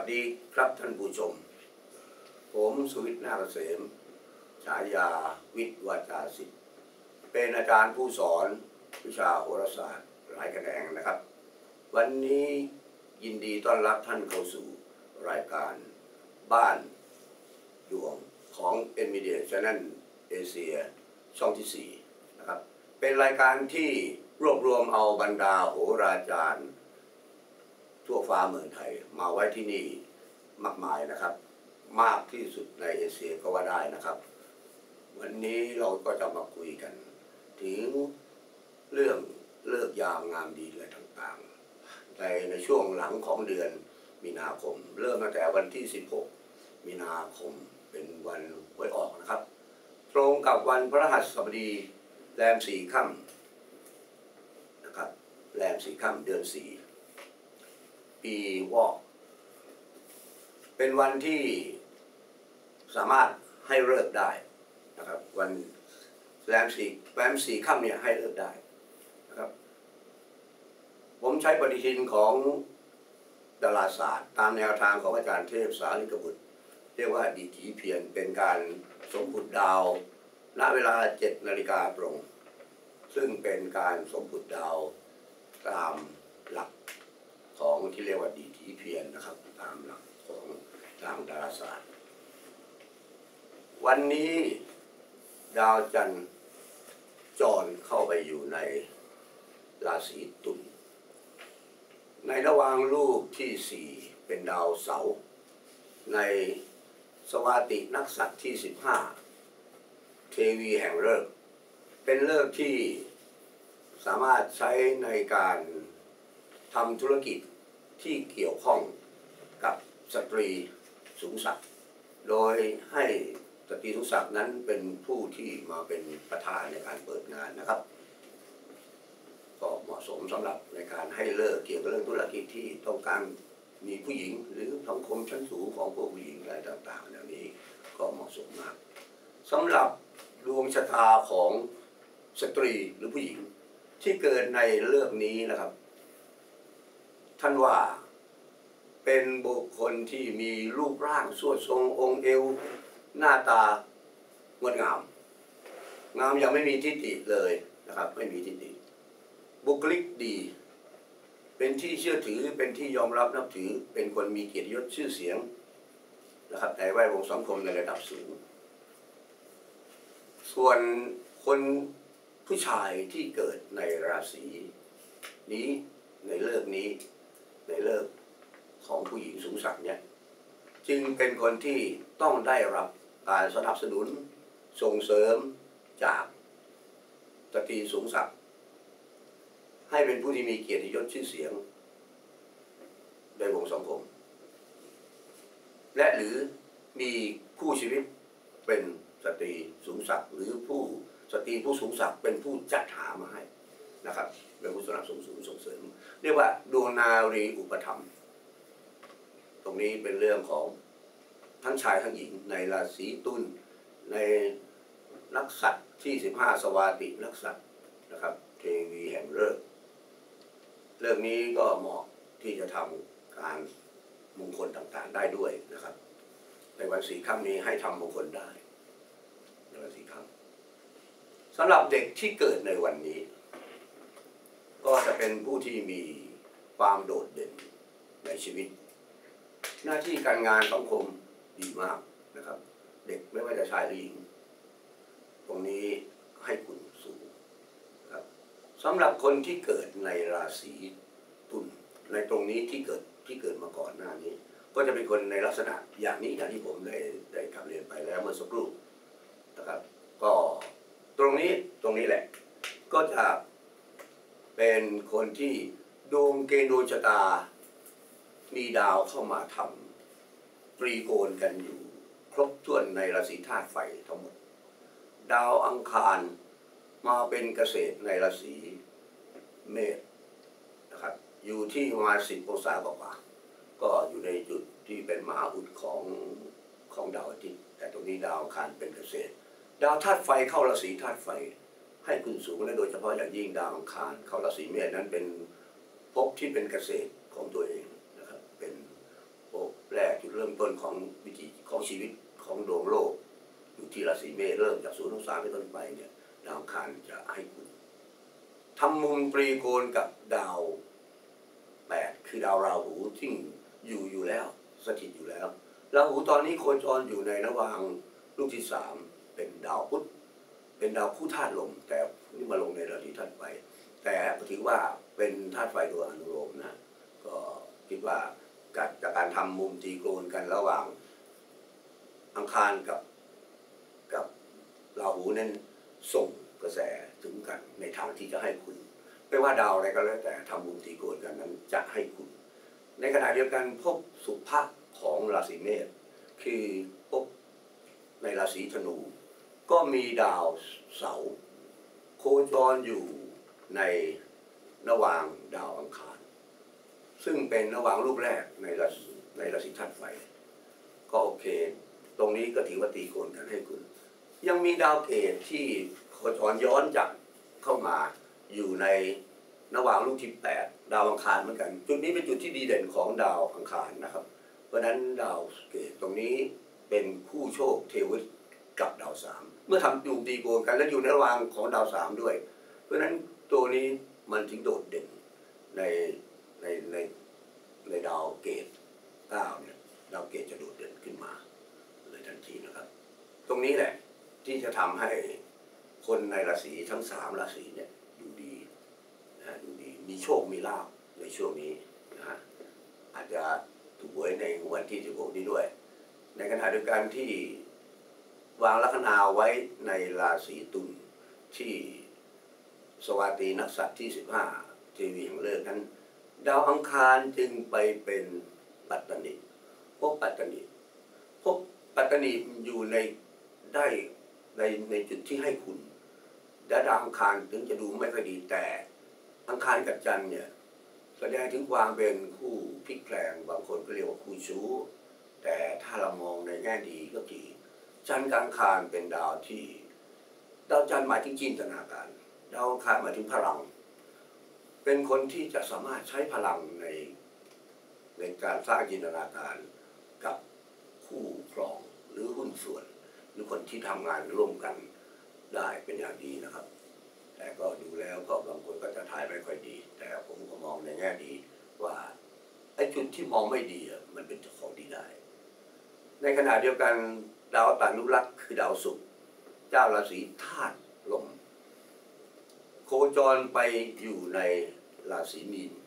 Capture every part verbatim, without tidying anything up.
ดีครับท่านผู้ชมผมสุวิทย์นาคเกษมฉายาวิทย์วาจาศิษย์เป็นอาจารย์ผู้สอนวิชาโหราศาสตร์หลายแขนงนะครับวันนี้ยินดีต้อนรับท่านเข้าสู่รายการบ้านดวงของ เอ็น Media Channel เอเชียช่องที่สี่นะครับเป็นรายการที่รวบรวมเอาบรรดาโหราจารย์ทั่วฟ้าเมืองไทยมาไว้ที่นี่มากมายนะครับมากที่สุดในเอเชียก็ว่าได้นะครับวันนี้เราก็จะมาคุยกันถึงเรื่องเลิกยามงามดีอะไรต่างๆในในช่วงหลังของเดือนมีนาคมเริ่มตั้งแต่วันที่สิบหกมีนาคมเป็นวันหวยออกนะครับตรงกับวันพฤหัสบดีแรมสี่ค่ำนะครับแรมสี่ค่ำเดือนสี่ปีวอกเป็นวันที่สามารถให้เลิกได้นะครับวันแรมสี่แรมสี่ค่ำเนี่ยให้เลิกได้นะครับผมใช้ปฏิทินของดาราศาสตร์ตามแนวทางของอาจารย์เทพสาลิกบุตรเรียกว่าดีถีเพียรเป็นการสมบุติดาวณเวลาเจ็ดนาฬิกาตรงซึ่งเป็นการสมบุติดาวตามหลักของที่เรียกว่าดีถีเพียรนะครับตามหลักของทางดาราศาสตร์วันนี้ดาวจันทร์จรเข้าไปอยู่ในราศีตุลในระหว่างลูกที่สี่เป็นดาวเสาร์ในสวาตินักษัตริย์ที่สิบห้าเทวีแห่งฤกษ์เป็นฤกษ์ที่สามารถใช้ในการทำธุรกิจที่เกี่ยวข้องกับสตรีสูงศักดิ์โดยให้สตรีสูงศักดิ์นั้นเป็นผู้ที่มาเป็นประธานในการเปิดงานนะครับก็เหมาะสมสำหรับในการให้เลิกเกี่ยวกับเรื่องธุรกิจที่ต้องการมีผู้หญิงหรือสังคมชั้นสูงของพวกผู้หญิงอะไรต่างๆอย่างนี้ก็เหมาะสมมากสำหรับดวงชะตาของสตรีหรือผู้หญิงที่เกิดในเรื่องนี้นะครับท่านว่าเป็นบุคคลที่มีรูปร่างสวดทรงองค์เอวหน้าตางดงามงามยังไม่มีทิฏฐิเลยนะครับไม่มีทิฏฐิบุคลิกดีเป็นที่เชื่อถือเป็นที่ยอมรับนับถือเป็นคนมีเกียรติยศชื่อเสียงนะครับในแวดวงสังคมในระดับสูงส่วนคนผู้ชายที่เกิดในราศีนี้ในเลิกนี้ในเลิกของผู้หญิงสูงศักดิ์เนี่ยจึงเป็นคนที่ต้องได้รับการสนับสนุนส่งเสริมจากสตรีสูงศักดิ์ให้เป็นผู้ที่มีเกียรติยศชื่อเสียงในวงสังคมและหรือมีคู่ชีวิตเป็นสตรีสูงศักดิ์หรือผู้สตรีผู้สูงศักดิ์เป็นผู้จัดหามาให้นะครับเป็นผู้สนับสนุนส่งเสริมเรียกว่าดวงนารีอุปถัมภ์ตรงนี้เป็นเรื่องของทั้งชายทั้งหญิงในราศีตุลในนักษัตริย์ที่สิบห้าสวาตินักษัตริย์นะครับเทวีแห่งฤกษ์เรื่องนี้ก็เหมาะที่จะทำการมงคลต่างๆได้ด้วยนะครับในวันสี่ค่ำนี้ให้ทำมงคลได้ในวันสี่ค่ำสำหรับเด็กที่เกิดในวันนี้ก็จะเป็นผู้ที่มีความโดดเด่นในชีวิตหน้าที่การงานสังคมดีมากนะครับเด็กไม่ว่าจะชายหรือหญิงตรงนี้ให้คุณสูงครับสำหรับคนที่เกิดในราศีตุลในตรงนี้ที่เกิดที่เกิดมาก่อนหน้านี้ก็จะเป็นคนในลักษณะอย่างนี้อย่างที่ผมได้ได้กลับเรียนไปแล้วเมื่อสักครู่นะครับก็ตรงนี้ตรงนี้แหละก็จะเป็นคนที่ดวงเกณฑ์ดวงชะตามีดาวเข้ามาทำตรีโกณกันอยู่ครบถ้วนในราศีธาตุไฟทั้งหมดดาวอังคารมาเป็นเกษตรในราศีเมษนะครับอยู่ที่ประมาณสิบองศากว่าก็อยู่ในจุดที่เป็นมหาอุดของของดาวอาทิตย์แต่ตรงนี้ดาวอังคารเป็นเกษตรดาวธาตุไฟเข้าราศีธาตุไฟให้คุณสูงและโดยเฉพาะอย่างยิ่งดาวอังคารเข้าราศีเมษนั้นเป็นภพที่เป็นเกษตรของตัวเองนะครับเป็นภพแรกของวิถีของชีวิตของดวงโลกอยู่ที่ราศีเมษเริ่มจากศูนย์องศาเป็นต้นไปเนี่ยดาวอังคารจะให้คุณทำมุมตรีโกณกับดาวแปดคือดาวราหูที่อยู่อยู่แล้วสถิตอยู่แล้วราหูตอนนี้โคจรอยู่ในระหว่างลูกที่สามเป็นดาวพุธเป็นดาวผู้ธาตุลมแต่นี่มาลงในราศีธาตุไฟแต่ถือว่าเป็นธาตุไฟโดยอนุโลมนะก็คิดว่าจากการทำมุมตรีโกณกันระหว่างอังคารกับกับราหูนั้นส่งกระแสถึงกันในทางที่จะให้คุณไม่ว่าดาวอะไรก็แล้วแต่ทำมุมตรีโกณกันนั้นจะให้คุณในขณะเดียวกันพบสุภะของราศีเมษคือพบในราศีธนูก็มีดาวเสาร์โคจรอยู่ในระหว่างดาวอังคารซึ่งเป็นระหว่างลูกแรกในราศีในราศีธาตุไฟก็โอเคตรงนี้ก็ถือว่าตีโกณกันให้คุณยังมีดาวเกตที่โคจรย้อนจากเข้ามาอยู่ในระหว่างลูกที่แปดดาวอังคารเหมือนกันจุดนี้เป็นจุดที่ดีเด่นของดาวอังคารนะครับเพราะฉะนั้นดาวเกตตรงนี้เป็นคู่โชคเทวฤทธิ์กับดาวสามเมื่อทำอยู่ตีโกณกันแล้วอยู่ในระหว่างของดาวสามด้วยเพราะฉะนั้นตัวนี้มันถึงโดดเด่นในในในในดาวเกตเก้าเนี่ยดาวเกตจะโดดเด่นขึ้นมาเลยทันทีนะครับตรงนี้แหละที่จะทำให้คนในราศีทั้งสามราศีเนี่ยอยู่ดีนะอยู่ดีมีโชคมีลาภในช่วงนี้นะฮะอาจจะถูกหวยในวันที่สิบหกนี้ด้วยในขณะเดียวกันที่วางลัคนาไว้ในราศีตุลที่สวัสดีนักษัตริย์ที่สิบห้าเทวีแห่งเลิกนั้นดาวอังคารจึงไปเป็นปัตตนิพบปัตตนิพบปัตตนิอยู่ในได้ในในจุดที่ให้คุณดาวอังคารถึงจะดูไม่ค่อยดีแต่อังคารกับจันทร์เนี่ยแสดงถึงความเป็นคู่พลิกแปลงบางคนก็เรียกว่าคู่ชู้แต่ถ้าเรามองในแง่ดีก็คือจันทร์กับอังคารเป็นดาวที่ดาวจันทร์หมายถึงจินตนาการดาวอังคารหมายถึงพลังเป็นคนที่จะสามารถใช้พลังในในการสร้างจินตนาการกับคู่ครองหรือหุ้นส่วนหรือคนที่ทำงานร่วมกันได้เป็นอย่างดีนะครับแต่ก็ดูแล้วก็บางคนก็จะทายไม่ค่อยดีแต่ผมก็มองในแง่ดีว่าไอ้จุดที่มองไม่ดีมันเป็นของดีได้ในขณะเดียวกันดาวตานุรักษ์คือดาวศุกร์เจ้าราศีธาตุลมโคจรไปอยู่ในราศีมีน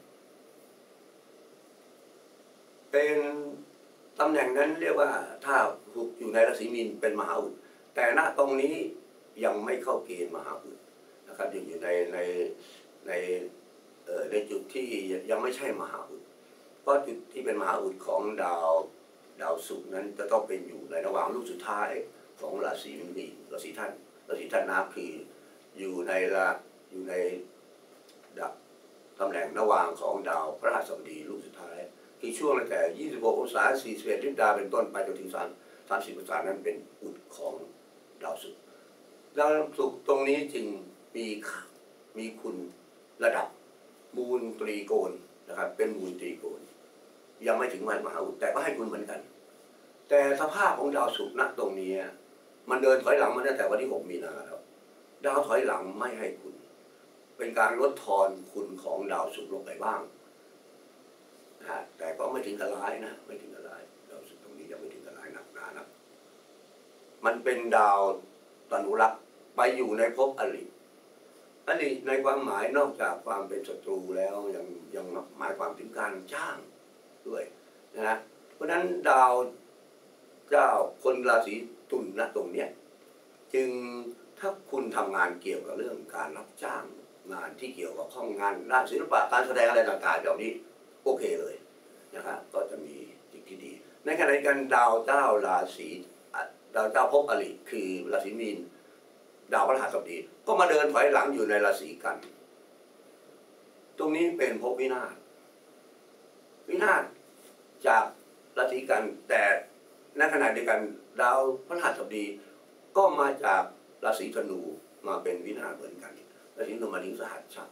เป็นตำแหน่งนั้นเรียกว่าถ้าอยู่ในราศีมีนเป็นมหาอุดแต่ณตรงนี้ยังไม่เข้าเกณฑ์มหาอุดนะครับยังอยู่ในในในเอ่อในจุดที่ยังไม่ใช่มหาอุดเพราะจุดที่เป็นมหาอุดของดาวดาวศุกร์นั้นจะต้องเป็นอยู่ในระหว่างลูกสุดท้ายของราศีมีนราศีธาตุราศีธาตุน้ำคืออยู่ในละอยู่ในดับตำแหน่งระหว่างของดาวพฤหัสบดีลูกสุดท้ายที่ช่วงตั้งแต่ยี่สิบหกองศาสี่สิบเอ็ดลิบดาเป็นต้นไปจนถึงสามสิบองศานั้นเป็นอุดของดาวศุกร์ดาวศุกร์ตรงนี้จึงมีมีคุณระดับมูลตรีโกณนะครับเป็นมูลตรีโกณยังไม่ถึงมหาอุดแต่ก็ให้คุณเหมือนกันแต่สภาพของดาวศุกร์ณตรงนี้มันเดินถอยหลังมาตั้งแต่วันที่หกมีนาครับดาวถอยหลังไม่ให้คุณเป็นการลดทอนคุณของดาวศุกร์ลงไปบ้างนะแต่ก็ไม่ถึงกับร้ายนะไม่ถึงกับร้ายดาวศุกร์ตรงนี้ยังไม่ถึงกับร้ายหนักหนานะมันเป็นดาวตนุรักษ์ไปอยู่ในภพอริอริในความหมายนอกจากความเป็นศัตรูแล้วยังยังหมายความถึงการจ้างด้วยนะเพราะฉะนั้นดาวเจ้าคนราศีตุลนะตรงเนี้ยจึงถ้าคุณทำงานเกี่ยวกับเรื่องการรับจ้างงานที่เกี่ยวกับข้องงานด้านศิลปะการแสดงอะไรต่างๆแบบนี้โอเคเลยนะครับก็จะมีสิ่งที่ดีในขณะเดียวกันดาวเจ้าราศีดาวเจ้าภพอริคือราศีมีนดาวพฤหัสบดีก็มาเดินถอยหลังอยู่ในราศีกันตรงนี้เป็นภพวินาศวินาศจากราศีกันแต่ในขณะเดียวกันดาวพฤหัสบดีก็มาจากราศีธนูมาเป็นวินาศเหมือนกันราศีธนูมาถึงสหัสชัพ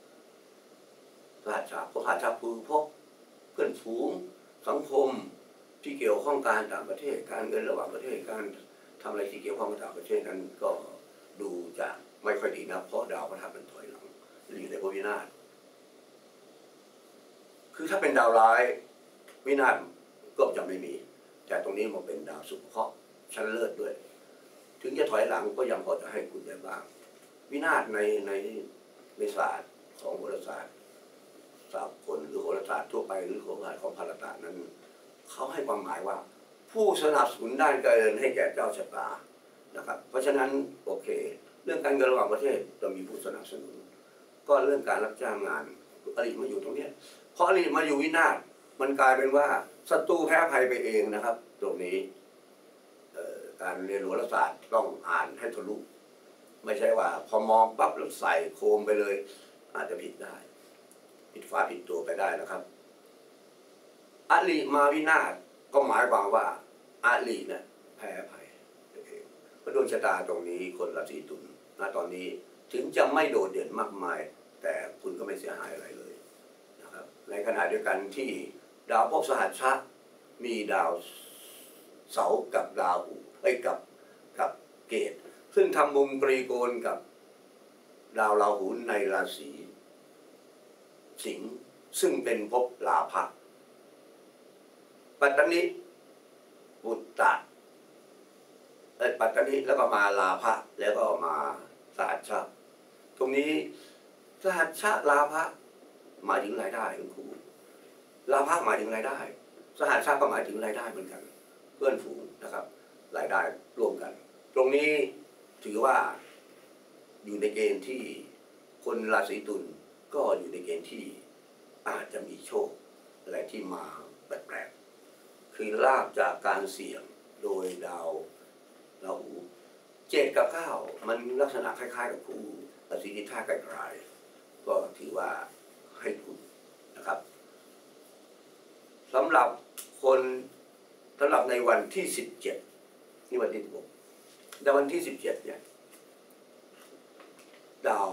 สหัสชัพพหัสชัพคือพบเพื่อนฝูงสังคมที่เกี่ยวข้องการต่างประเทศการเงินระหว่างประเทศการทำอะไรที่เกี่ยวข้องกับต่างประเทศนั้นก็ดูจะไม่ค่อยดีนะเพราะดาวพฤหัสมันถอยหลังอยู่ในภพวินาศคือถ้าเป็นดาวร้ายวินาศก็จะไม่มีแต่ตรงนี้มันเป็นดาวศุกร์เพราะชั้นเลิศด้วยถึงจะถอยหลังก็ยังพอจะให้คุณได้บ้างวินาศในในในศาสตร์ของโหราศาสตร์สากลหรือโหราศาสตร์ทั่วไปหรือโหราศาสตร์ของภารตะนั้นเขาให้ความหมายว่าผู้สนับสนุนด้านการเงินให้แก่เจ้าชะตานะครับเพราะฉะนั้นโอเคเรื่องการเงินระหว่างประเทศจะมีผู้สนับสนุนก็เรื่องการรับจ้างงานอริมาอยู่ตรงนี้เพราะอริมาอยู่วินาศมันกลายเป็นว่าศัตรูแพ้ภัยไปเองนะครับตรงนี้การเรียนโหราศาสตร์ต้องอ่านให้ทะลุไม่ใช่ว่าพอมองปั๊บแล้วใส่โคมไปเลยอาจจะผิดได้ผิดฟ้าผิดตัวไปได้นะครับอริมาวินาศก็หมายความว่าอริเนี่ยแพ้ภัยเองเพราะดวงชะตาตรงนี้คนราศีตุลณตอนนี้ถึงจะไม่โดดเด่นมากมายแต่คุณก็ไม่เสียหายอะไรเลยนะครับในขณะเดียวกันที่ดาวภพสหัชชะมีดาวเสาร์กับดาวหูไอ้กับกับเกตซึ่งทำมุมตรีโกณกับดาวราหูในราศีสิงห์ซึ่งเป็นภพลาภะปัตตนิปุตตะเอ้ปัตตนิแล้วก็มาลาภะแล้วก็มาสหัชชะตรงนี้สหัชชะลาภะหมายถึงรายได้คุณครูลาภะหมายถึงรายได้สหัชชะก็หมายถึงรายได้เหมือนกันเพื่อนฝูงนะครับรายได้ร่วมกันตรงนี้ถือว่าอยู่ในเกณฑ์ที่คนราศีตุลก็อยู่ในเกณฑ์ที่อาจจะมีโชคอะไรที่มาแปลกๆคือลาภจากการเสี่ยงโดยดาวราหูเจ็ดกับเก้ามันลักษณะคล้ายๆกับคู่ราศีที่ท่าไกลๆก็ถือว่าให้คุณนะครับสำหรับคนสำหรับในวันที่สิบเจ็ดนี่วันที่สิบหกในวันที่สิบเจ็ดเนี่ยดาว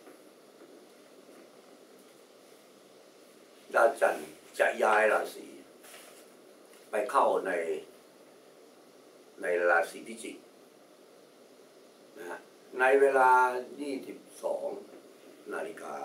ดาวจันทร์จะย้ายราศีไปเข้าในในราศีพิจิกนะฮะในเวลายี่สิบสองนาฬิกา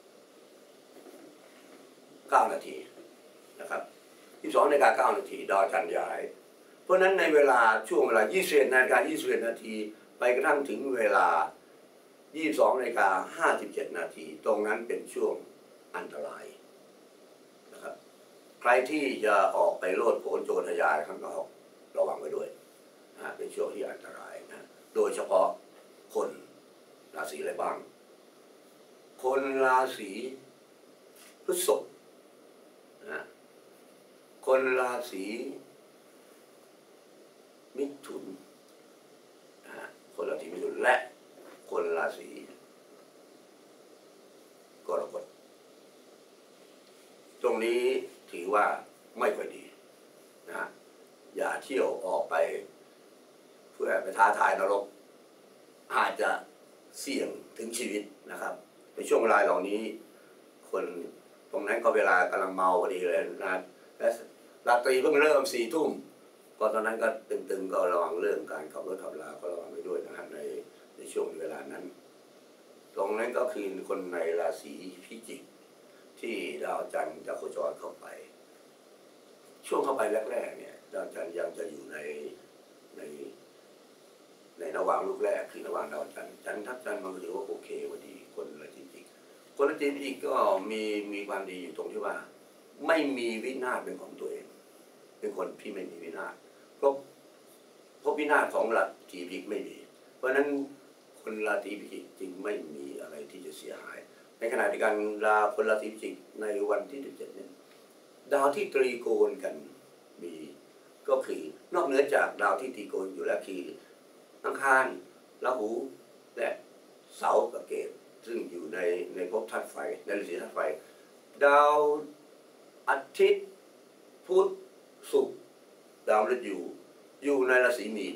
เก้านาทีนะครับยี่สิบสองนาฬิกาเก้านาทีดาวจันทร์ย้ายเพราะนั้นในเวลาช่วงเวลายี่สิบเอ็ดนาฬิกายี่สิบเอ็ดนาทีไปกระทั่งถึงเวลายี่สิบสองนาฬิกาห้าสิบเจ็ดนาทีตรงนั้นเป็นช่วงอันตรายนะครับใครที่จะออกไปโลดโผนโจรทยานข้างนอกระวังไว้ด้วยนะเป็นช่วงที่อันตรายนะโดยเฉพาะคนราศีอะไรบ้างคนราศีพฤษภนะคนราศีมิถุนนะคนราศีมิถุนและคนราศีกรกฎตรงนี้ถือว่าไม่ค่อยดีนะอย่าเที่ยวออกไปเพื่อไปท้าทายนรกอาจจะเสี่ยงถึงชีวิตนะครับในช่วงเวลาเหล่านี้คนตรงนั้นก็เวลากำลังเมาพอดีเลยนะและราตรีเพิ่งเริ่มสี่ทุ่มก็ตอนนั้นก็ตึงๆก็ระวังเรื่องการขับรถขับลาก็ระวังไว้ด้วยนะครับในในช่วงเวลานั้นตรงนั้นก็คือคนในราศีพิจิกที่ดาวจันทร์จะโคจรเข้าไปช่วงเข้าไปแรกๆเนี่ยดาวจันทร์ยังจะอยู่ในในในระหว่างลูกแรกคือระหว่างดาวจันทร์จันทร์ทับจันทร์มันก็ถือว่าโอเคพอดีคนราศีพิจิกคนราศีพิจิกก็มีมีความดีอยู่ตรงที่ว่าไม่มีวินาศเป็นของตัวเองเป็นคนที่ไม่มีวินาศเพราะเพราะวินาศของราศีพิจิกไม่มีเพราะฉะนั้นคนราศีพิจิกจึงไม่มีอะไรที่จะเสียหายในขณะเดียวกันดาวคนราศีพิจิกในวันที่สิบเจ็ดเนี่ยดาวที่ตรีโกณกันมีก็คือนอกเหนือจากดาวที่ตรีโกณอยู่แล้วคืออังคารราหูและเสาร์กับเกตซึ่งอยู่ในในภพธาตุไฟในราศีธาตุไฟดาวอาทิตย์พุธศุกร์ดาวมฤตยูอยู่ในราศีมีน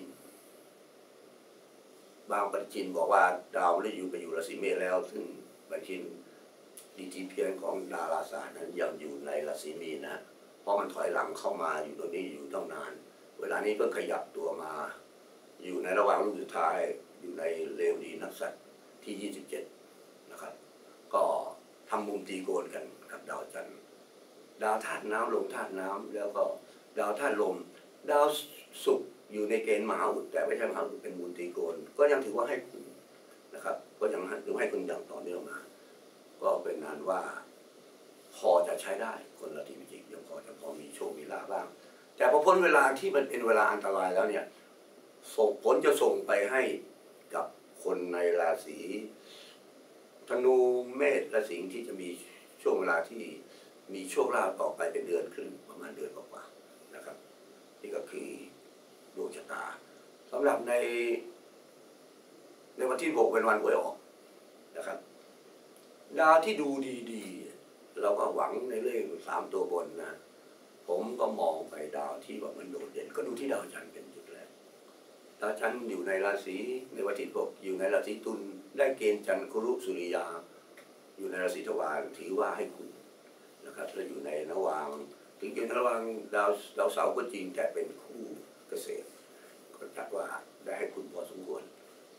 บางปฏิทินบอกว่าดาวมฤตยูไปอยู่ราศีเมษแล้วซึ่งปฏิทินดีทีเพียงของดาราศาสตร์นั้นยังอยู่ในราศีมีนนะเพราะมันถอยหลังเข้ามาอยู่ตรงนี้อยู่ตั้งนานเวลานี้เพิ่งขยับตัวมาอยู่ในระหว่างลูกสุดท้ายอยู่ในเลวดีนักสัตว์ที่ยี่สิบเจ็ดนะครับก็ทำมุมตีโกนกันกับดาวจันทร์ดาวธาตุน้ำลงธาตุน้ำแล้วก็ดาวธาตุลมดาวศุกร์อยู่ในเกณฑ์มหาอุดแต่ไม่ใช่มหาอุดเป็นมุมตีโกนก็ยังถือว่าให้คุณนะครับก็ยังถือให้คุณอย่างต่อเนื่องมาก็เป็นงานว่าพอจะใช้ได้คนละทีวิจิตยังพอจะพอมีโชคมีลาภบ้างแต่พอพ้นเวลาที่มันเป็นเวลาอันตรายแล้วเนี่ยส่งผลจะส่งไปให้กับคนในราศีธนูเมษและสิงห์ที่จะมีช่วงเวลาที่มีโชคลาภต่อไปเป็นเดือนครึ่งประมาณเดือนกว่าๆนะครับนี่ก็คือดวงชะตาสำหรับในในวันที่หกเป็นวันหวยออกนะครับดาวที่ดูดีๆเราก็หวังในเลขสามตัวบนนะผมก็มองไปดาวที่ว่ามันโดดเด่นก็ดูที่ดาวจันทร์เป็นจุดแรกดาวจันทร์อยู่ในราศีในวันที่หกอยู่ในราศีตุลได้เกณฑ์จันทร์ครุสุริยาอยู่ในราศีทวารถือว่าให้คุณนะครับและอยู่ในระหว่างถึงอยู่ในระหว่างดาวดาวเสาร์ก็จริงแต่เป็นคู่เกษตรก็จัดว่าได้ให้คุณพอสมควร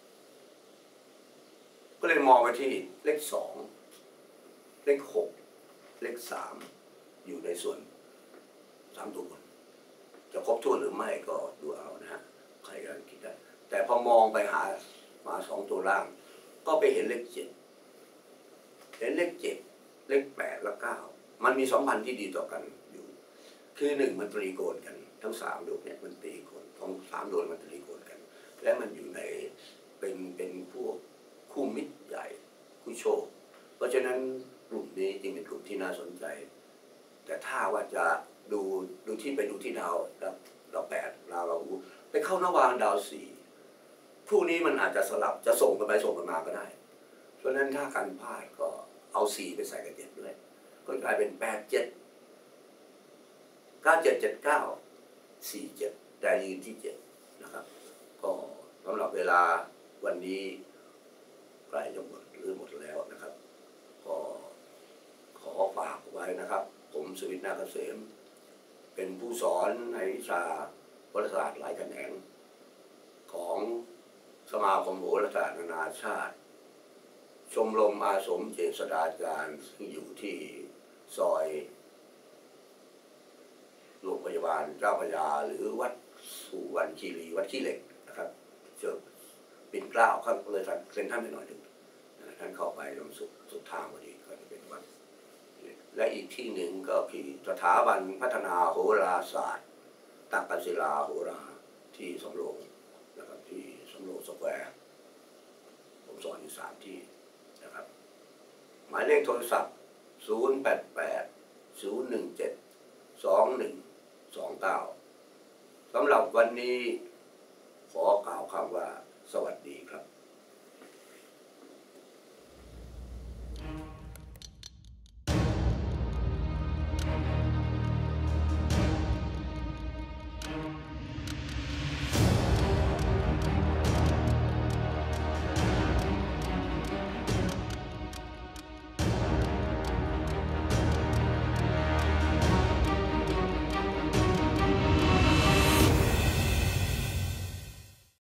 ก็เลยมองไปที่เลขสองเลขหกเลขสามอยู่ในส่วนสามตัวบนจะครบถ้วนหรือไม่ก็ดูเอานะฮะใครกันคิดได้แต่พอมองไปหามาสองตัวล่างก็ไปเห็นเลขเจ็ดเห็นเลขเจ็ดเลขแปดและเก้ามันมีสัมพันธ์ที่ดีต่อกันอยู่คือหนึ่งมันตรีโกณกันทั้งสามดวงเนี่ยมันตรีโกณทั้งสามดวงมันตรีโกณกันและมันอยู่ในเป็นเป็นพวกคู่มิตรใหญ่คู่โชคเพราะฉะนั้นกลุ่มนี้จึงเป็นกลุ่มที่น่าสนใจแต่ถ้าว่าจะดูดูที่ไปดูที่ดาวดาวแปดดาวราหูไปเข้านวางดาวสี่พวกนี้มันอาจจะสลับจะส่งกันไปส่งกันมาก็ได้เพราะฉะนั้นถ้าการพลาดก็เอาสี่ไปใส่กับเจ็ดด้วยก็กลายเป็นแปดเจ็ดเก้าเจ็ดเจ็ดเก้าสี่เจ็ดแต่ยืนที่เจ็ดนะครับก็สำหรับเวลาวันนี้ใกล้จะหมดหรือหมดแล้วนะครับก็ขอฝากไว้นะครับผมสุวิทย์ นาคเกษมเป็นผู้สอนในวิชาโหราศาสตร์หลายแขนงของสมาคมโหราศาสตร์นานาชาติชมรมอาสมเจษฎาจารย์ซึ่งอยู่ที่ซอยโรงพยาบาลเจ้าพระยาหรือวัดสุวรรณคีรีวัดขี้เหล็กนะครับเจอปิ่นเกล้าข้างเลยท่านเซ็นท่านไปหน่อยหนึ่งท่านเข้าไปตรงสุดสุดทางพอดีก็จะเป็นวัดและอีกที่หนึ่งก็คือสถาบันพัฒนาโหราศาสตร์ตักกศิลาโหราที่สำโรงนะครับที่สำโรงสแควร์ผมสอนอยู่สามที่นะครับหมายเลขโทรศัพท์ศูนย์ แปด แปด ศูนย์ หนึ่ง เจ็ด สอง หนึ่ง สอง เก้าสำหรับวันนี้ขอกล่าวคำว่า